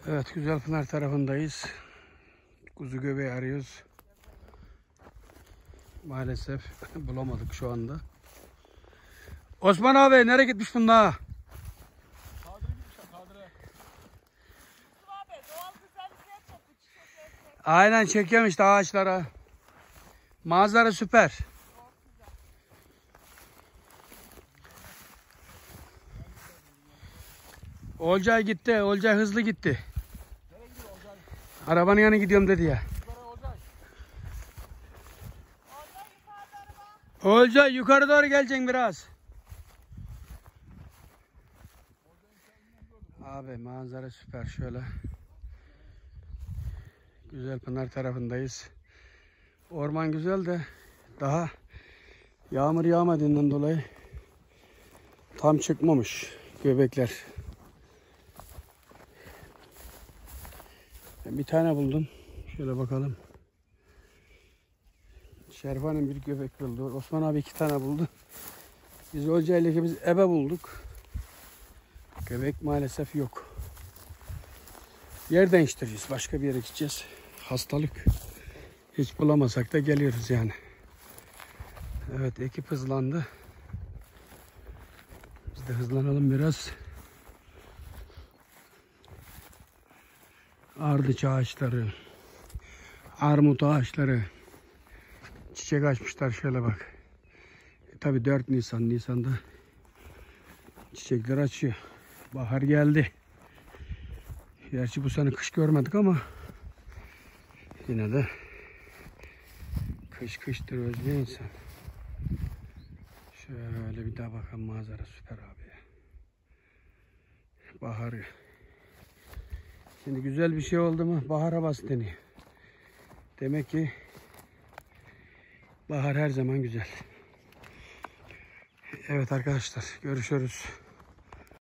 Evet, Güzelpınar tarafındayız. Kuzu göbeği arıyoruz. Maalesef bulamadık şu anda. Osman abi nereye gitmiş bunlar? Kadire gitmişler, Kadire. Abi doğal güzellikler toplu çiçekler. Aynen çekiyorum işte ağaçlara. Manzara süper. Olcay gitti. Olcay hızlı gitti. Nereye gidiyor Olcay? Arabanın yanına gidiyorum dedi ya. Yukarı Olcay. Olcay yukarı doğru geleceksin biraz. Abi manzara süper şöyle. Güzelpınar tarafındayız. Orman güzel de daha yağmur yağmadığından dolayı tam çıkmamış göbekler. Ben bir tane buldum. Şöyle bakalım. Şerfan'ın bir göbek buldu. Osman abi 2 tane buldu. Biz Olcay'la ikimiz ebe bulduk. Göbek maalesef yok. Yer değiştireceğiz. Başka bir yere gideceğiz. Hastalık. Hiç bulamasak da geliyoruz yani. Evet, ekip hızlandı. Biz de hızlanalım biraz. Ardıç ağaçları, armut ağaçları çiçek açmışlar, şöyle bak. Tabii 4 Nisan'da çiçekler açıyor. Bahar geldi. Gerçi bu sene kış görmedik ama yine de kış kıştır, özlüyor insan. Şöyle bir daha bakalım, manzara süper abi. Baharı. Şimdi güzel bir şey oldu mu bahar havası deniyor. Demek ki bahar her zaman güzel. Evet arkadaşlar, görüşürüz.